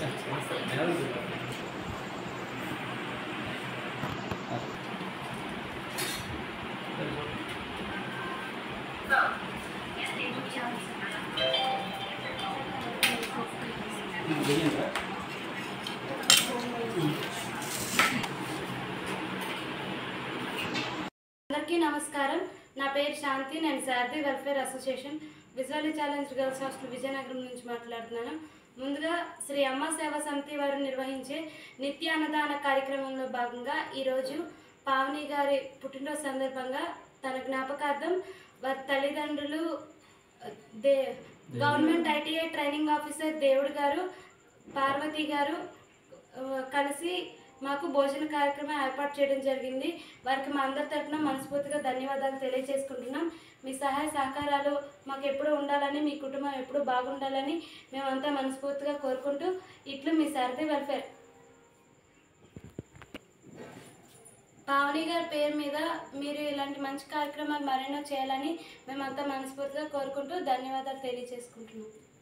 అందరికీ నమస్కారం. నా పేరు శాంతి. నేను Sharadi welfare association visually challenge girls hostel Vizianagaram నుంచి మాట్లాడుతున్నాను. ముందుగా శ్రీ అమ్మ సేవా సమితి వారు నిర్వహించే నిత్య అన్నదాన కార్యక్రమంలో భాగంగా ఈరోజు పావని గారి పుట్టినరోజు సందర్భంగా తన జ్ఞాపకార్థం వారి తల్లిదండ్రులు గవర్నమెంట్ ఐటీఐ ట్రైనింగ్ ఆఫీసర్ దేవుడు గారు, పార్వతి గారు కలిసి మాకు భోజన కార్యక్రమం ఏర్పాటు చేయడం జరిగింది. వారికి మా అందరి తరఫున మనస్ఫూర్తిగా ధన్యవాదాలు తెలియజేసుకుంటున్నాం. మీ సహాయ సహకారాలు మాకు ఎప్పుడూ ఉండాలని, మీ కుటుంబం ఎప్పుడూ బాగుండాలని మేమంతా మనస్ఫూర్తిగా కోరుకుంటూ ఇట్లు మీ శారది వెల్ఫేర్. పావని గారి పేరు మీద మీరు ఇలాంటి మంచి కార్యక్రమాలు మరెన్నో చేయాలని మేమంతా మనస్ఫూర్తిగా కోరుకుంటూ ధన్యవాదాలు తెలియజేసుకుంటున్నాం.